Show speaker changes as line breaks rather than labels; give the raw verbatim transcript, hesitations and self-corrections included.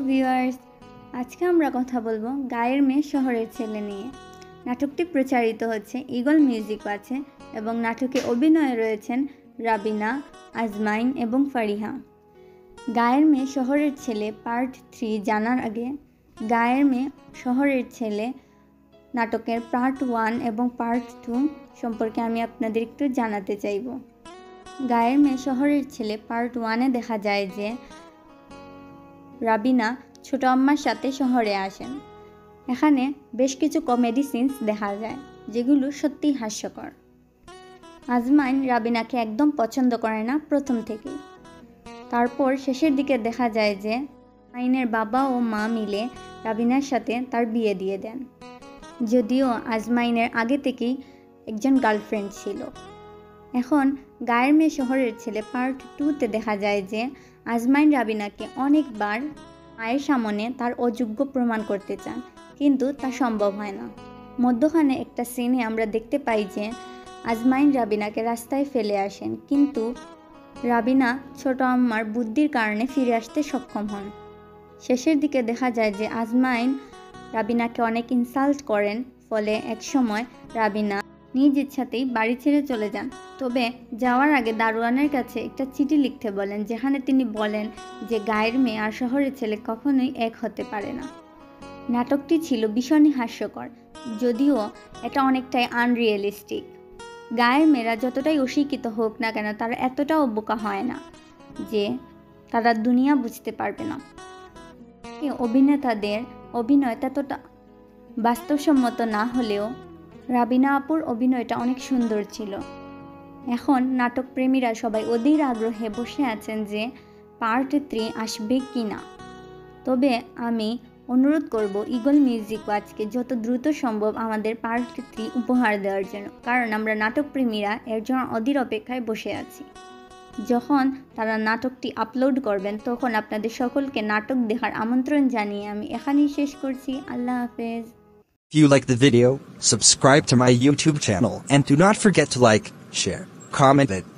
Viewers, আজকে আমরা কথা বলবো গায়ের মেয়ে শহরের ছেলে নিয়ে। নাটকটি প্রচারিত হচ্ছে ঈগল মিউজিক ওয়াচে এবং নাটকে অভিনয়ে রয়েছেন রাবিনা, আজমাইন এবং ফারিহা। গায়ের মেয়ে শহরের ছেলে পার্ট থ্রি জানার আগে গায়ের মেয়ে শহরের ছেলে নাটকের পার্ট ওয়ান এবং পার্ট টু সম্পর্কে আমি আপনাদের একটু জানাতে চাইব। গায়ের মেয়ে শহরের ছেলে পার্ট ওয়ানে দেখা যায় যে রাবিনা ছোট আম্মার সাথে শহরে আসেন। এখানে বেশ কিছু কমেডি সিনস দেখা যায় যেগুলো সত্যি হাস্যকর। আজমাইন রাবিনাকে একদম পছন্দ করে না প্রথম থেকেই। তারপর শেষের দিকে দেখা যায় যে আইনের বাবা ও মা মিলে রাবিনার সাথে তার বিয়ে দিয়ে দেন, যদিও আজমাইনের আগে থেকেই একজন গার্লফ্রেন্ড ছিল। এখন গায়ের মেয়ে শহরের ছেলে পার্ট টুতে দেখা যায় যে আজমাইন রাবিনাকে অনেকবার মায়ের সামনে তার অযোগ্য প্রমাণ করতে চান, কিন্তু তা সম্ভব হয় না। মধ্যখানে একটা সিনে আমরা দেখতে পাই যে আজমাইন রাবিনাকে রাস্তায় ফেলে আসেন, কিন্তু রাবিনা ছোট আম্মার বুদ্ধির কারণে ফিরে আসতে সক্ষম হন। শেষের দিকে দেখা যায় যে আজমাইন রাবিনাকে অনেক ইনসাল্ট করেন, ফলে একসময় রাবিনা নিজ ইচ্ছাতেই বাড়ি ছেড়ে চলে যান। তবে যাওয়ার আগে দারোয়ানের কাছে একটা চিঠি লিখতে বলেন, যেখানে তিনি বলেন যে গায়ের মেয়ে আর শহরের ছেলে কখনোই এক হতে পারে না। নাটকটি ছিল ভীষণই হাস্যকর, যদিও এটা অনেকটাই আনরিয়েলিস্টিক। গায়ের মেয়েরা যতটাই অশিক্ষিত হোক না কেন, তারা এতটাও বোকা হয় না যে তারা দুনিয়া বুঝতে পারবে না। অভিনেতাদের অভিনয় ততটা বাস্তবসম্মত না হলেও রাবিনা আপুর অভিনয়টা অনেক সুন্দর ছিল। এখন নাটক প্রেমীরা সবাই অধীর আগ্রহে বসে আছেন যে পার্ট থ্রি আসবে কি না। তবে আমি অনুরোধ করব ঈগল মিউজিক ওয়াচকে যত দ্রুত সম্ভব আমাদের পার্ট থ্রি উপহার দেওয়ার জন্য, কারণ আমরা নাটক প্রেমীরা এর জন্য অধীর অপেক্ষায় বসে আছি। যখন তারা নাটকটি আপলোড করবেন তখন আপনাদের সকলকে নাটক দেখার আমন্ত্রণ জানিয়ে আমি এখানেই শেষ করছি। আল্লাহ হাফেজ।
If you like the video, subscribe to my YouTube channel and do not forget to like, share, comment it.